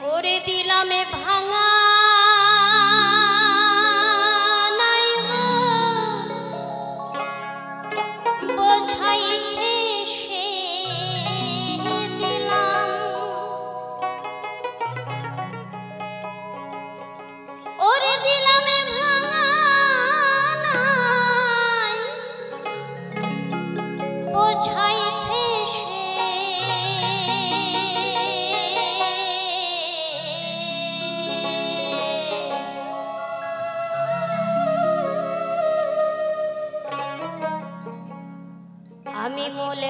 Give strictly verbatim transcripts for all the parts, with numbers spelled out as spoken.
ওরে দিলামে ভাঙা আমি মূল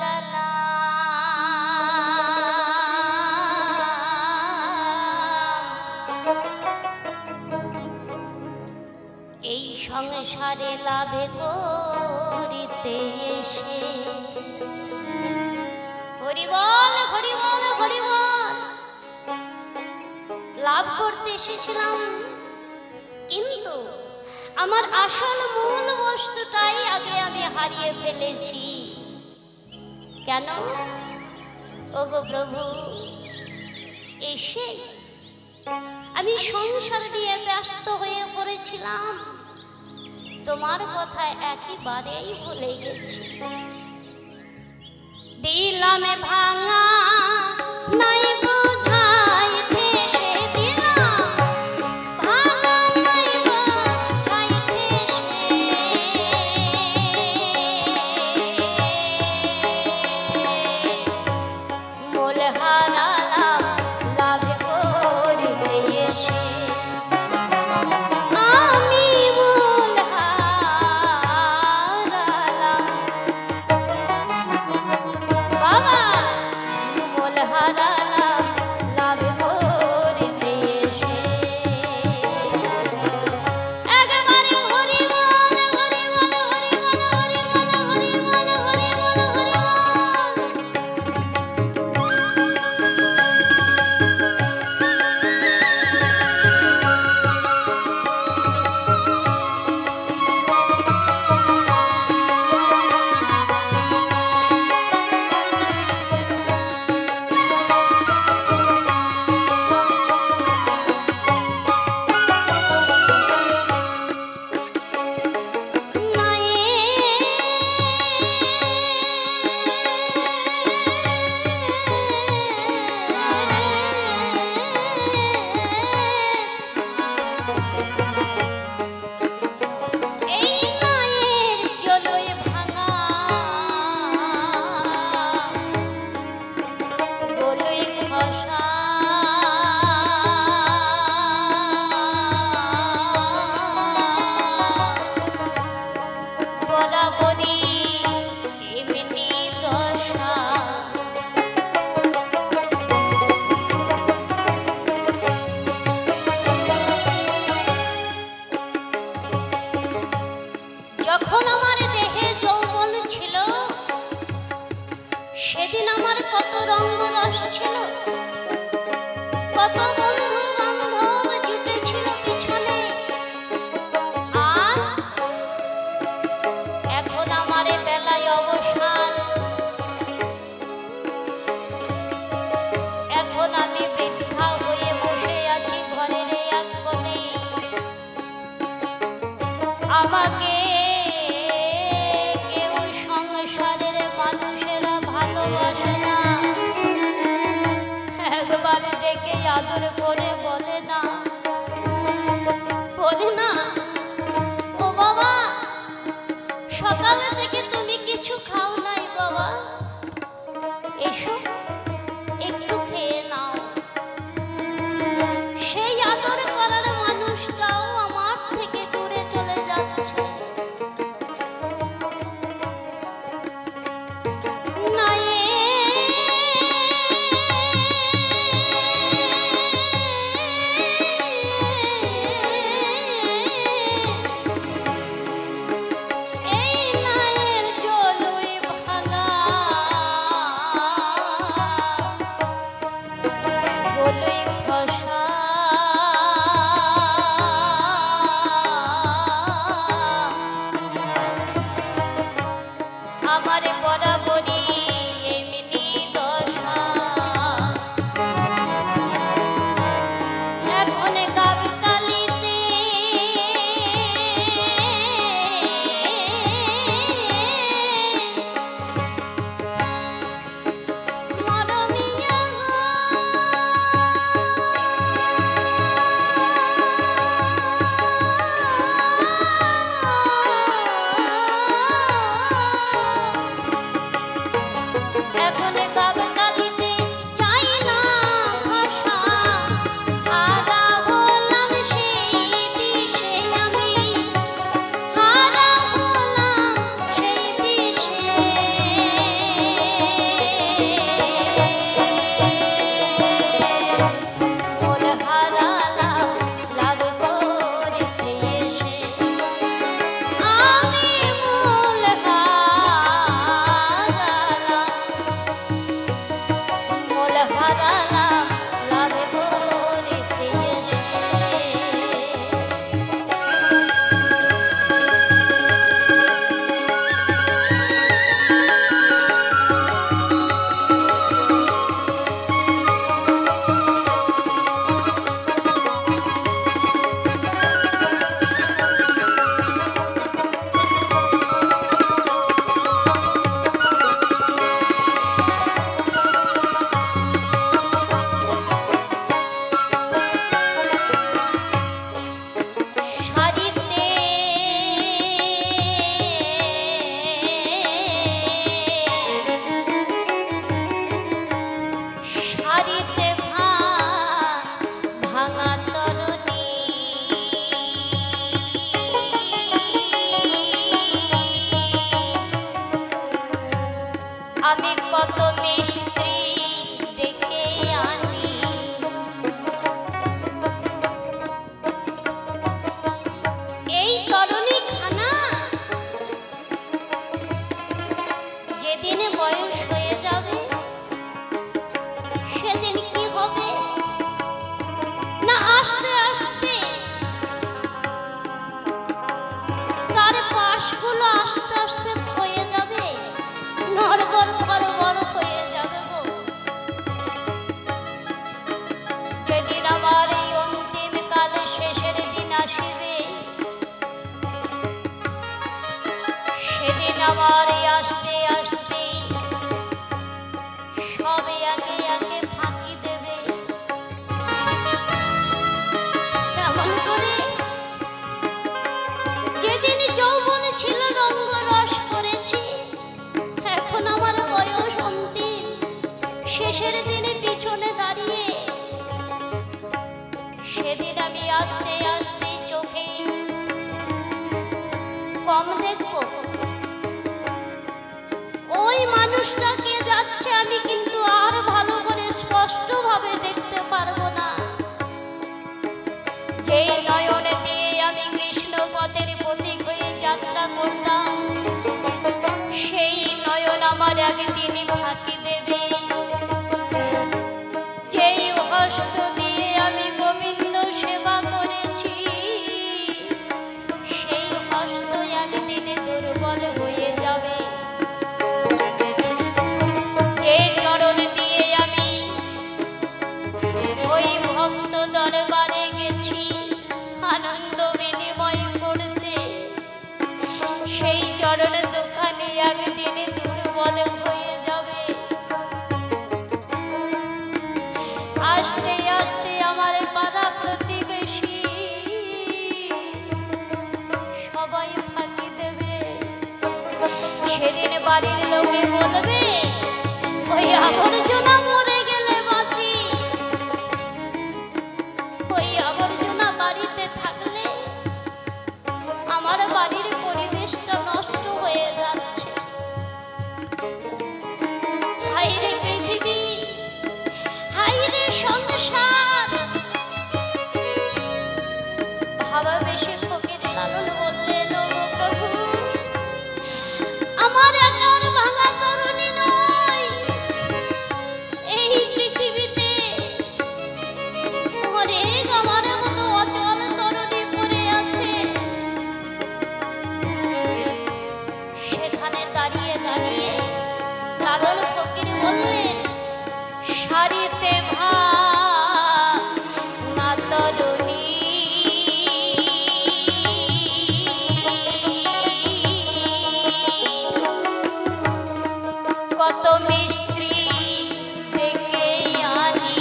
হারালাম এই সংসারে লাভে করিতে এসে। হরি বল হরি বল হরি বল। লাভ করতে এসেছিলাম, কিন্তু আমার আসল মূল বস্তুটাই আগে আমি হারিয়ে ফেলেছি। কেন ওগো প্রভু? এসে আমি সংসার নিয়ে ব্যস্ত হয়ে পড়েছিলাম, তোমার কথা একেবারেই ভুলে গেছি। দিলামে ভাঙা নাই হারালাম লাভে করিতে এসে। আমি কত মিস্ত্রি ডেকে আনি, এই তরুণী খানা যেদিন বয়স হয়ে যাবে সেদিন কি হবে না, আস্তে আস্তে তার পাশগুলো আস্তে আস্তে ক্ষয়ে যাবে, নড়বড় খড়বড় হয়ে যাবে গো। যেদিন আমার এই অন্তিম কাল শেষের দিন আসিবে, সেদিন আমার এই আস্তে আস্তে সবে একে একে ফাঁকি দেবে। তেমন করে যেদিন যৌবন ছিল রঙ্গ রস করেছি, এখন আমার বয়স অন্তিম শেষের দিনে পিছনে দাঁড়িয়ে, সেদিন আমি আস্তে আস্তে চোখে কম দেখব। ওই মানুষটাকে যাচ্ছে আমি কিন্তু আর ভালো করে স্পষ্ট ভাবে দেখতে পারবো না। যেই নয়ন দিয়ে আমি কৃষ্ণ পথের প্রতীক হয়ে যাত্রা করতাম, সেই নয়ন আমার একদিন ফাঁকি দেবে। যেই হস্ত দিয়ে আমি গোবিন্দ সেবা করেছি, সেই হস্ত একদিন দুর্বল হয়ে যাবে। যে চরণ দিয়ে আমি ওই ভক্ত দরবারে গেছি আনন্দ বিনিময় করতে, সেই চরণ দোকানে একদিন দুর্বল হয়ে যাবে। আস্তে আস্তে আমার পাড়া প্রতিবেশী সবাই ফাঁকি দেবে। সেদিন বাড়ির লোকে বলবে ওই আবর্জনা মরে গেলে বাঁচি, ওই আবর্জনা বাড়িতে থাকলে আমার বাড়ির পরিবেশটা নষ্ট হয়ে যাচ্ছে। হাইরে পৃথিবী, হাইরে সংসার, ভাবা বেশি ফকির লালন বললেন ও প্রভু, আমার একার ভাঙা তরুণী নয়, এই পৃথিবীতে অনেক আমার মতো অচল তরুণী পড়ে আছে। সেখানে দাঁড়িয়ে দাঁড়িয়ে লালন ফকির বললেন, সারিতে ভাঙা তরুণী, কত মিস্ত্রি ডেকে আনি,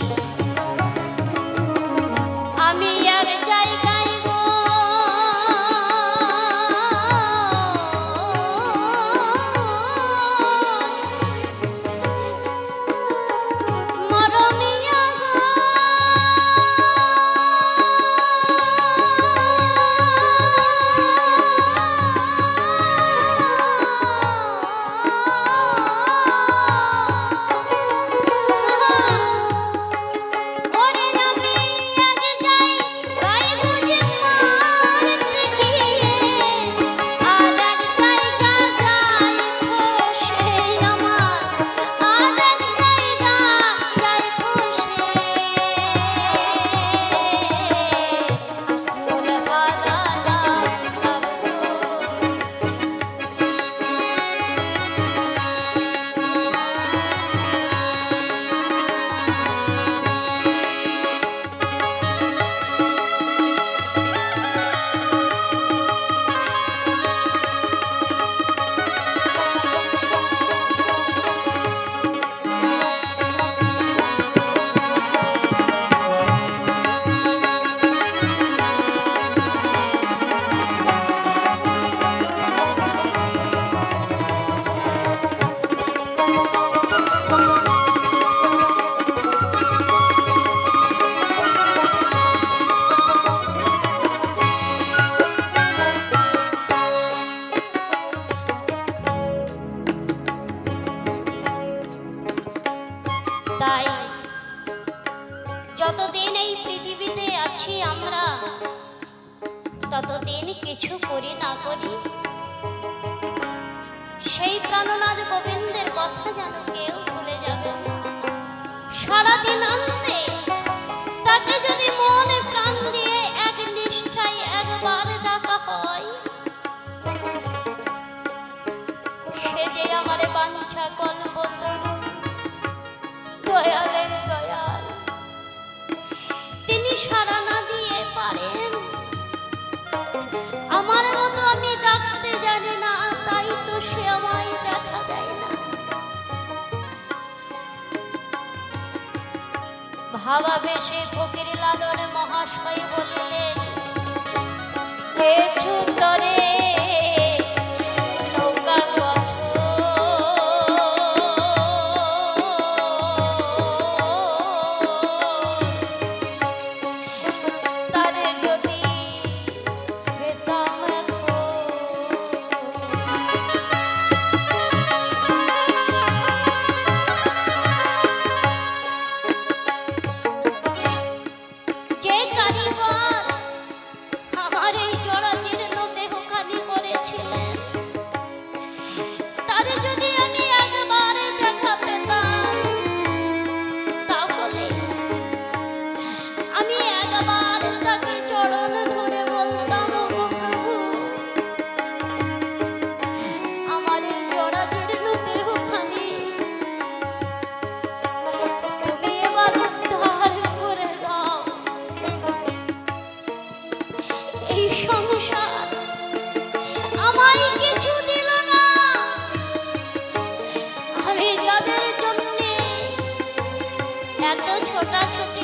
আমি এক জায়গায় গো মরমে তাই যতদিন এই পৃথিবীতে আছি আমরা, ততদিন কিছু করি না করি সেই প্রাণনাথ গোবিন্দের কথা যেন কেউ ভুলে যাবে না। সারাদিন আনন্দে তাকে যদি মনে প্রাণ দিয়ে এক নিষ্ঠায় একবার ডাকা হয়, সে যে আমার বাঞ্ছা কল্পতরু, দয়ালের দয়াল, তিনি সারা না দিয়ে পারেন। আমার মতো আমি ডাকতে জানি না, তাই তো সে আমায় দেখা দেয় না। ভাবাবেশে ফকির লালন মহাশয় বললেন, যে ছুতরে নৌকা তার যদি পেতাম যে কারিগর আমার এই জোড়া জীর্ণ দেহখানি করেছিলেন, তার যদি আমি একবার দেখা পেতাম, তাহলে আমি একবার তাকে চরণ ধরে বলতাম, ওগো প্রভু, আমার এই জোড়া জীর্ণ দেহখানি তুমি এবার উদ্ধার করে দাও। এই সংসার আমায় কিছু দিল না, আমি যাদের জন্যে এত ছোটাছুটি